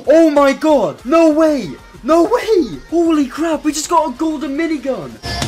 Oh my god! No way! No way! Holy crap, we just got a golden minigun!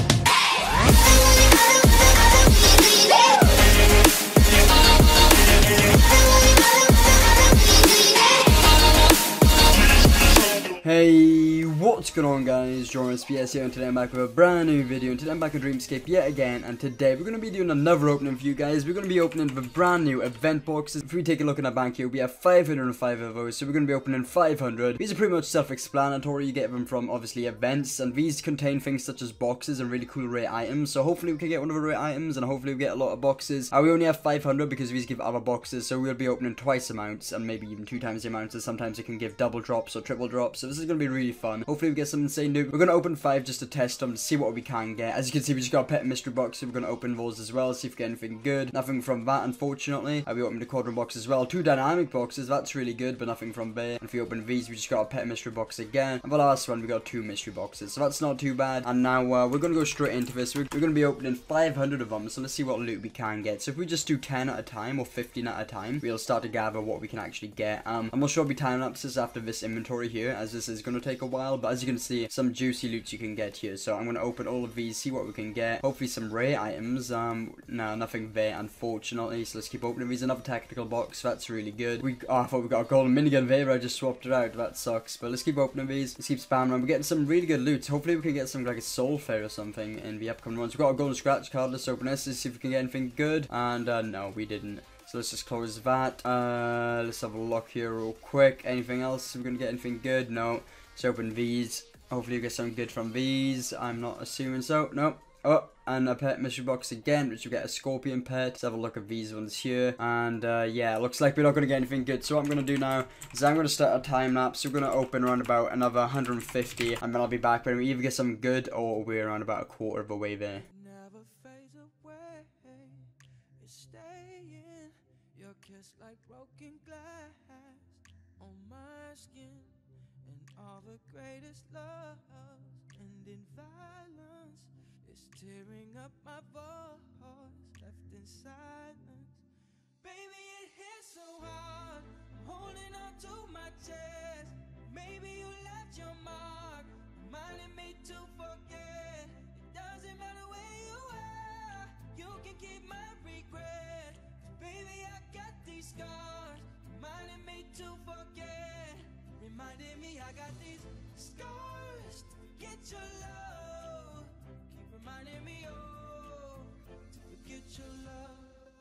Hey, what's going on guys, JordanRSPS here, and today I'm back with a brand new video, and today I'm back with DreamScape yet again, and today we're going to be doing another opening for you guys. We're going to be opening the brand new event boxes. If we take a look in our bank here, we have 505 of those, so we're going to be opening 500. These are pretty much self-explanatory. You get them from obviously events, and these contain things such as boxes and really cool rare items, so hopefully we can get one of the rare items, and hopefully we get a lot of boxes. We only have 500 because these give other boxes, so we'll be opening twice amounts, and maybe even 2 times the amounts, and sometimes it can give double drops or triple drops, so this is going to be really fun. Hopefully we get some insane loot. We're going to open 5 just to test them, to see what we can get. As you can see, we just got a pet mystery box, so we're going to open those as well, see if we get anything good. Nothing from that, unfortunately. We opened a quadrant box as well. 2 dynamic boxes, that's really good, but nothing from there. And if we open these, we just got a pet mystery box again. And the last one, we got 2 mystery boxes, so that's not too bad. And now we're going to go straight into this. We're going to be opening 500 of them, so let's see what loot we can get. So if we just do 10 at a time, or 15 at a time, we'll start to gather what we can actually get. I'm not sure I'll be time lapses after this inventory here, as this is going to take a while, but as you can see, some juicy loot you can get here. So I'm going to open all of these, see what we can get. Hopefully some rare items. No, nothing there, unfortunately. So let's keep opening these. Another tactical box, that's really good. I thought we got a golden minigun there, I just swapped it out. That sucks, but let's keep opening these. Let's keep spamming them. We're getting some really good loot. Hopefully we can get some like a soul fair or something in the upcoming ones. We've got a golden scratch card. Let's open this, let's see if we can get anything good. And no, we didn't. So let's just close that. Let's have a look here real quick. Anything else? We're gonna get anything good? No. Let's open these. Hopefully you get some good from these. I'm not assuming so. Nope. Oh, and a pet mystery box again, which you get a scorpion pet. Let's have a look at these ones here. And yeah, looks like we're not going to get anything good. So what I'm going to do now is I'm going to start a time lapse. We're going to open around about another 150. And then I'll be back when we either get some good or we're around about a quarter of the way there. Never fades away. It's staying. Your kiss like broken glass on my skin. All the greatest love and in violence is tearing up my voice, left in silence. Baby, it hits so hard, I'm holding on to my chest. Maybe you left your mark, reminding me to forget. It doesn't matter where you are, you can keep my regret. 'Cause baby, I got these scars, reminding me to forget. Reminding me I got these scars to forget your love. Keep reminding me, oh, to forget your love.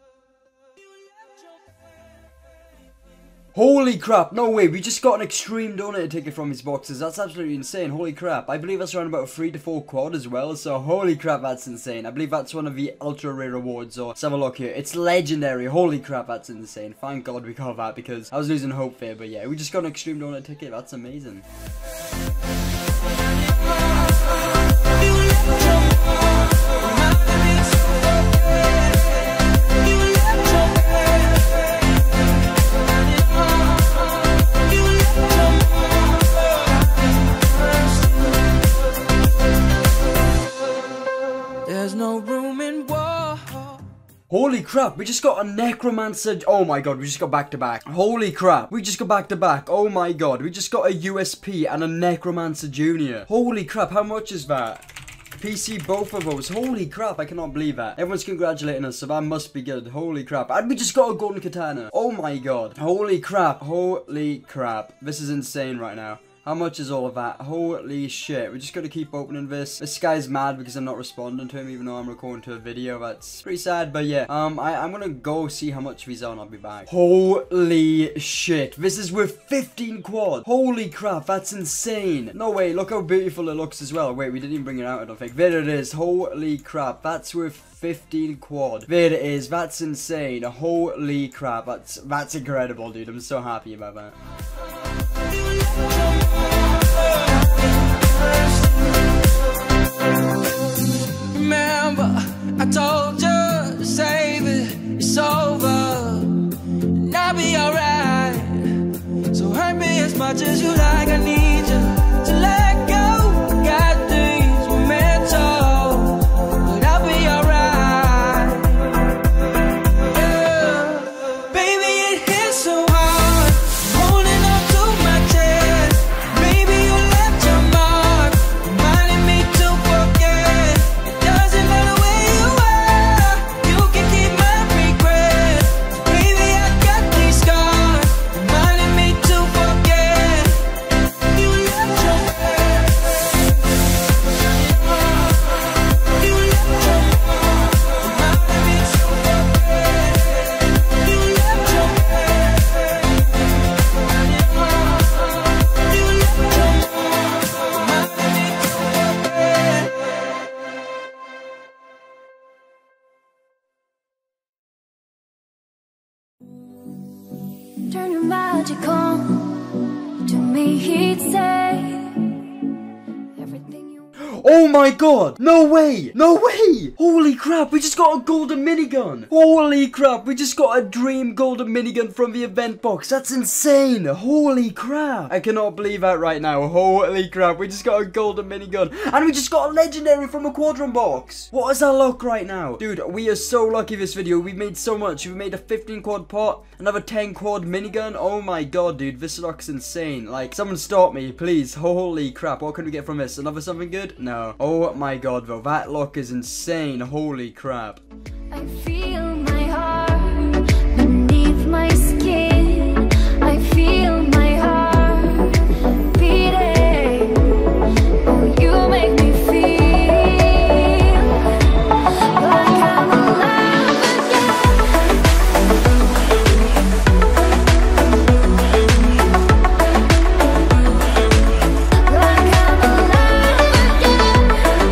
You left your Holy crap, no way, we just got an extreme donut ticket from his boxes. That's absolutely insane. Holy crap. I believe that's around about a 3 to 4 quad as well, so holy crap, that's insane. I believe that's one of the ultra rare rewards, or let's have a look here. It's legendary. Holy crap, that's insane. Thank God we got that, because I was losing hope there, but yeah, we just got an extreme donut ticket. That's amazing. Holy crap, we just got a necromancer. Oh my god, we just got back to back. Holy crap, we just got back to back. Oh my god, we just got a USP and a necromancer junior. Holy crap, how much is that? PC, both of those. Holy crap, I cannot believe that. Everyone's congratulating us, so that must be good. Holy crap. And we just got a golden katana. Oh my god. Holy crap. Holy crap. This is insane right now. How much is all of that? Holy shit. We're just gonna keep opening this. This guy's mad because I'm not responding to him, even though I'm recording to a video. That's pretty sad, but yeah. I'm gonna go see how much he's on. I'll be back. Holy shit. This is worth 15 quad. Holy crap, that's insane. No way, look how beautiful it looks as well. Wait, we didn't even bring it out, I don't think. There it is. Holy crap, that's worth 15 quad. There it is. That's insane. Holy crap, that's incredible, dude. I'm so happy about that. Remember, I told you to save it, it's over, and I'll be alright. So hurt me as much as you like, I need you to let go. Got things we're meant to, but I'll be alright. Yeah. Baby, it hits so hard, I'm holding on to my chest. me, he'd say everything you. Oh my god! No way! No way! Holy crap, we just got a golden minigun! Holy crap, we just got a dream golden minigun from the event box. That's insane! Holy crap! I cannot believe that right now. Holy crap, we just got a golden minigun. And we just got a legendary from a quadrant box! What is our luck right now? Dude, we are so lucky this video. We've made so much. We've made a 15 quad pot, another 10 quad minigun. Oh my god, dude, this luck's insane. Like, someone stop me, please. Holy crap, what can we get from this? Another something good? No. Oh my god, though, that luck is insane. Holy crap. I feel my heart beneath my skin. I feel my heart beating. Oh, you make me feel like I'm alive again. Like I'm alive again.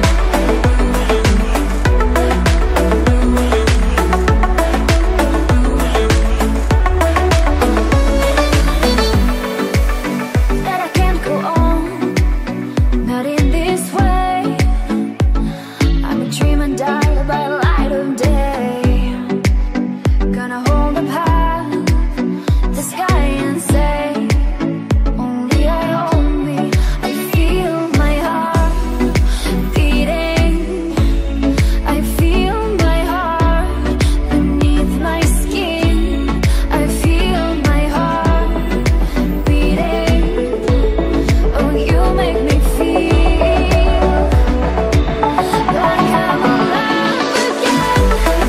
That I can't go on, not in this way. I'm a dream and die by light of day. Gonna hold up high the sky and say, only I own me. I feel my heart beating. I feel my heart beneath my skin. I feel my heart beating. Oh, you make me feel like I'm alive again.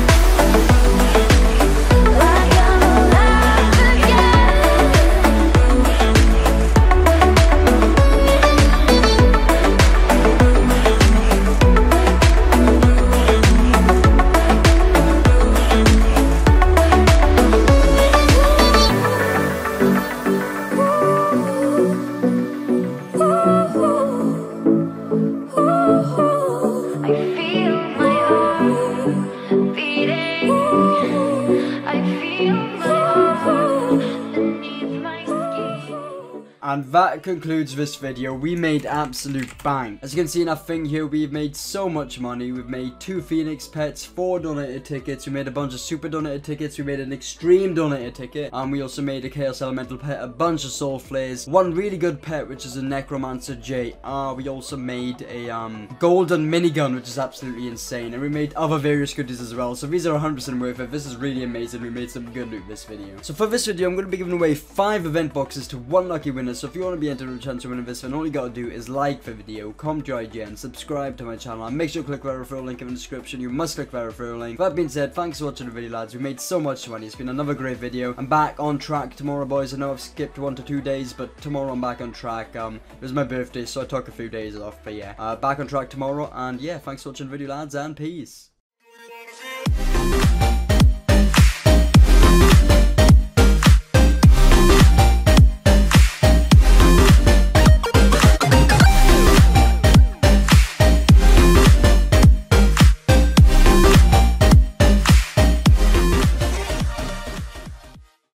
Like I'm alive I feel my heart beating. I feel my heart beneath my skin. And that concludes this video. We made absolute bang. As you can see in our thing here, we've made so much money. We've made 2 Phoenix pets, 4 donated tickets. We made a bunch of super donated tickets. We made an extreme donated ticket. And we also made a Chaos Elemental pet, a bunch of soul flares, 1 really good pet, which is a Necromancer JR. We also made a golden minigun, which is absolutely insane. And we made other various goodies as well. So these are 100% worth it. This is really amazing. We made some good loot this video. So for this video, I'm going to be giving away 5 event boxes to 1 lucky winner. So if you want to be entered in a chance to win this, then all you gotta do is like the video, comment your IGN, subscribe to my channel, and make sure to click that referral link in the description. You must click that referral link. That being said, thanks for watching the video, lads. We made so much money. It's been another great video. I'm back on track tomorrow, boys. I know I've skipped 1 to 2 days, but tomorrow I'm back on track. It was my birthday, so I took a few days off, but yeah, back on track tomorrow. And yeah, thanks for watching the video, lads, and peace.